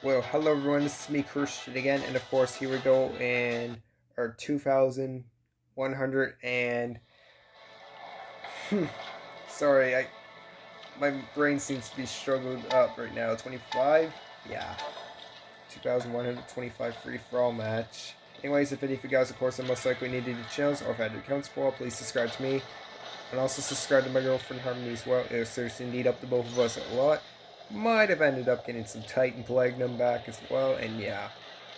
Well, hello everyone, this is me, Christian again, and of course, here we go in our 2100 and... sorry, my brain seems to be struggled up right now. 25? Yeah. 2125 free-for-all match. Anyways, if any of you guys, of course, are most likely new to the channels, or if I had accounts for, please subscribe to me. And also subscribe to my girlfriend Harmony as well. It would seriously need up to both of us a lot. Might have ended up getting some Titan Platinum back as well, and yeah.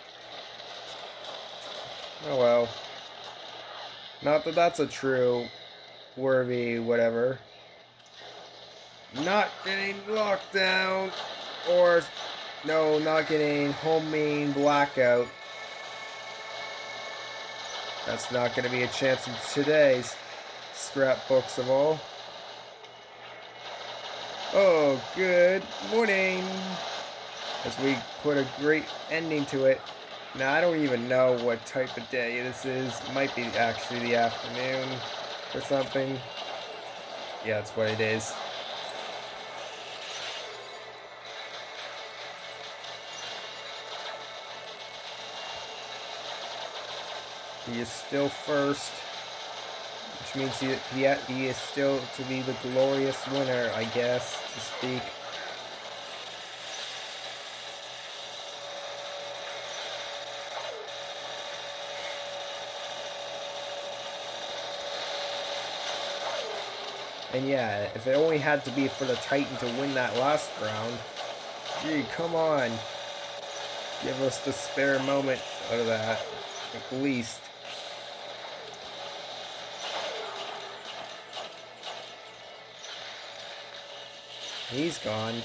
Oh well. Not that that's a true worthy whatever. Not getting locked down, or no, not getting homing blackout. That's not going to be a chance in today's scrapbooks of all. Oh, good morning. As we put a great ending to it. Now, I don't even know what type of day this is. It might be actually the afternoon or something. Yeah, that's what it is. He is still first, which means he is still to be the glorious winner, I guess, to speak. And yeah, if it only had to be for the Titan to win that last round, gee, come on. Give us the spare moment out of that, at least. He's gone.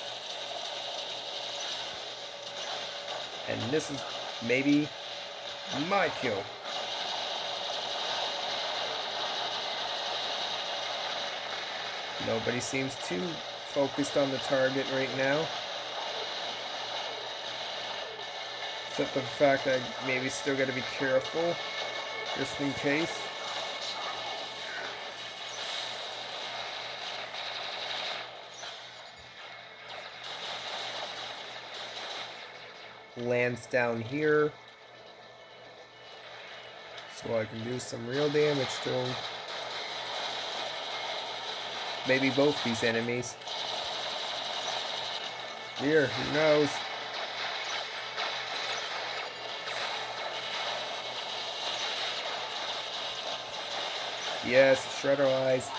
And this is maybe my kill. Nobody seems too focused on the target right now. Except for the fact that I maybe still gotta be careful, just in case. Lands down here, so I can do some real damage to him. Maybe both these enemies. Here, who knows? Yes, Shredder Eyes.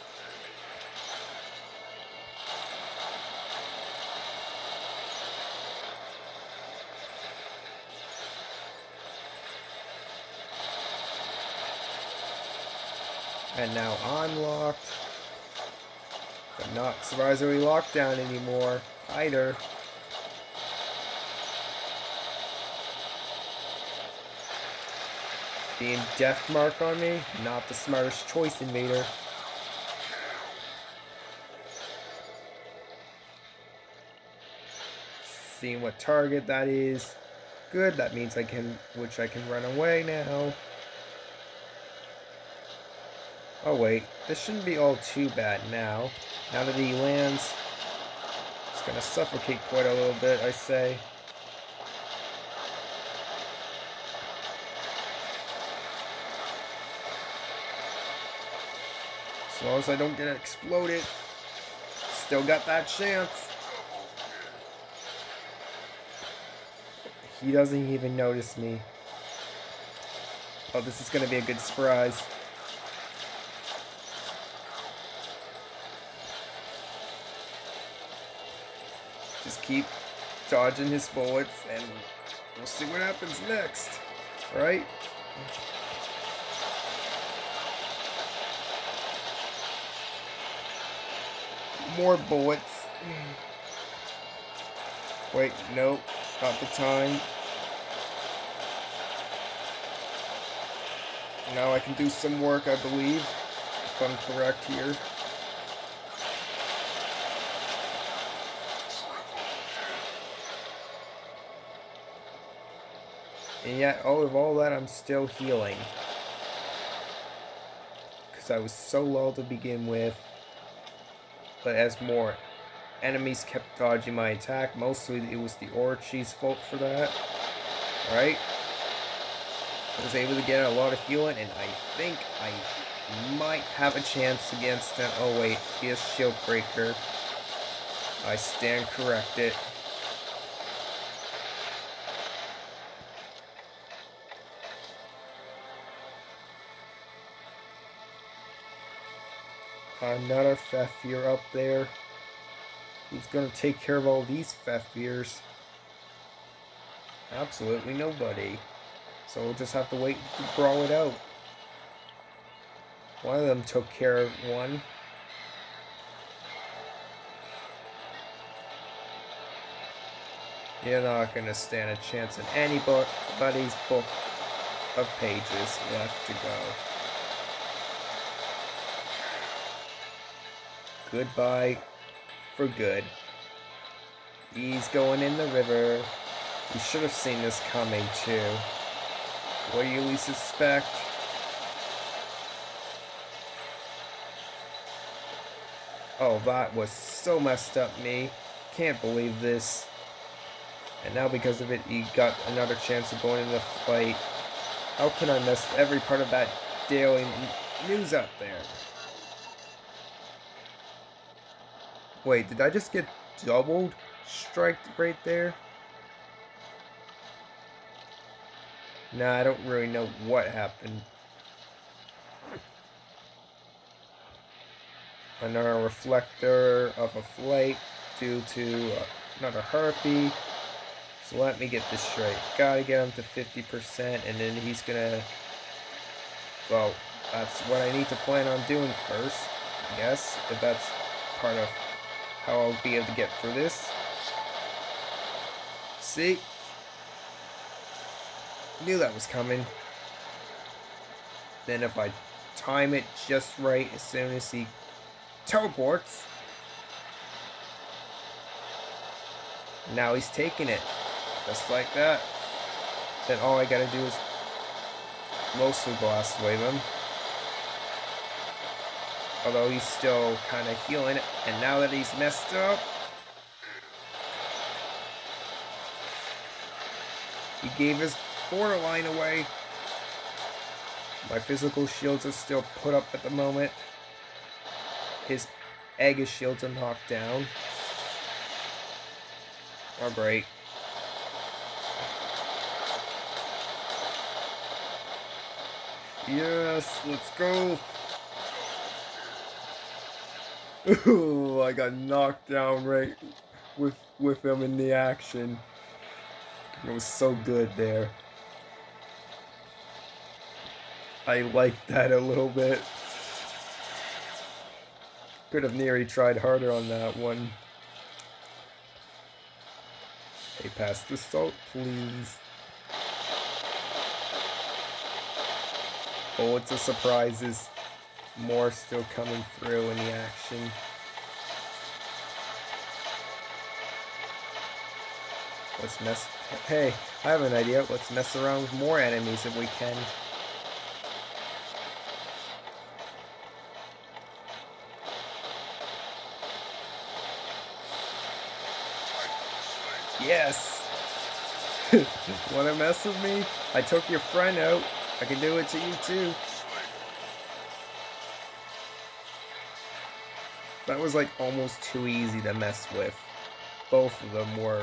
And now unlocked. But not surprisingly locked down anymore, either. Being Death Mark on me, not the smartest choice, Invader. Seeing what target that is. Good, that means I can run away now. Oh wait, this shouldn't be all too bad now. Now that he lands, it's gonna suffocate quite a little bit, I say. As long as I don't get exploded, still got that chance. He doesn't even notice me. Oh, this is gonna be a good surprise. Just keep dodging his bullets and we'll see what happens next, right? More bullets. Wait, nope, not the time. Now I can do some work, I believe, if I'm correct here. And yet, out of all that, I'm still healing. Because I was so low to begin with. But as more enemies kept dodging my attack. Mostly it was the Orochi's fault for that. Right? I was able to get a lot of healing, and I think I might have a chance against him. Oh wait, he has Shield Breaker. I stand corrected. Another Fafnir up there. Who's gonna take care of all these Fafnirs? Absolutely nobody. So we'll just have to wait to brawl it out. One of them took care of one. You're not gonna stand a chance in anybody's book of pages left to go. Goodbye for good. He's going in the river. You should have seen this coming too. What do you least suspect? Oh, that was so messed up, me. Can't believe this. And now because of it, he got another chance of going in the fight. How can I mess every part of that daily news up there? Wait, did I just get doubled striked right there? Nah, I don't really know what happened. Another reflector of a flight due to another harpy. So let me get this straight. Gotta get him to 50%, and then he's gonna... Well, that's what I need to plan on doing first, I guess, if that's part of how I'll be able to get through this. See? Knew that was coming. Then if I time it just right, as soon as he teleports, now he's taking it. Just like that. Then all I gotta do is mostly blast wave him. Although he's still kind of healing it. And now that he's messed up, he gave his borderline away. My physical shields are still put up at the moment. His Aegis shields are knocked down. Oh, great. Yes, let's go. Ooh, I got knocked down right with him in the action. It was so good there. I liked that a little bit. Could have nearly tried harder on that one. Hey, pass the salt, please. Oh, it's a surprises. More still coming through in the action. Let's mess... Hey, I have an idea. Let's mess around with more enemies if we can. Yes! Wanna mess with me? I took your friend out. I can do it to you too. That was like almost too easy to mess with. Both of them were.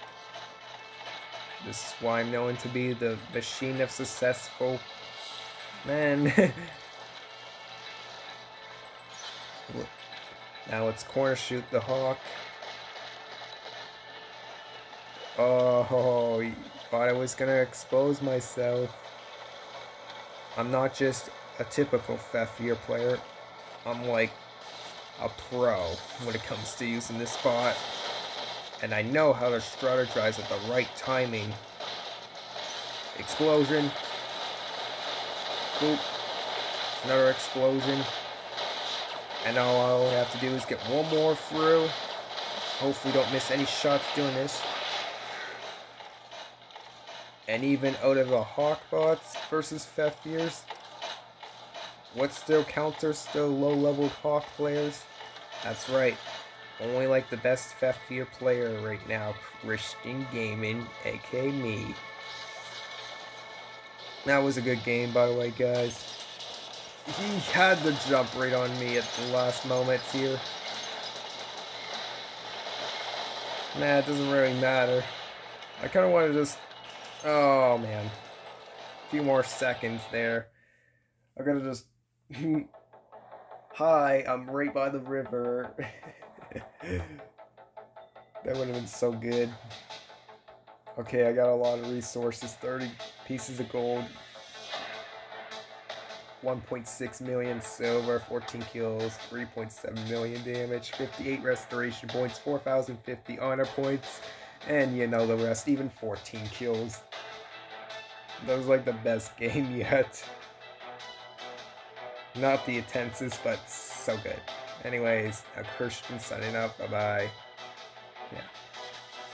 This is why I'm known to be the machine of successful men. Now let's corner shoot the hawk. Oh, you thought I was gonna expose myself. I'm not just a typical Fafnir player. I'm like a pro when it comes to using this spot. And I know how to strategize at the right timing. Explosion. Boop. Another explosion. And now all I have to do is get one more through. Hopefully don't miss any shots doing this. And even out of the Hawkbots versus Fafnirs, what still counters still low-leveled Hawk players? That's right. only like the best F-tier player right now, Christian Gaming, aka me. That was a good game, by the way, guys. He had to jump right on me at the last moments here. Nah, it doesn't really matter. I kind of want to just... Oh, man. A few more seconds there. I gotta just... Hi, I'm right by the river. That would have been so good. Okay, I got a lot of resources. 30 pieces of gold. 1.6 million silver, 14 kills, 3.7 million damage, 58 restoration points, 4,050 honor points, and you know the rest, even 14 kills. That was like the best game yet. Not the intensest, but so good. Anyways, Christian signing up. Bye-bye. Yeah.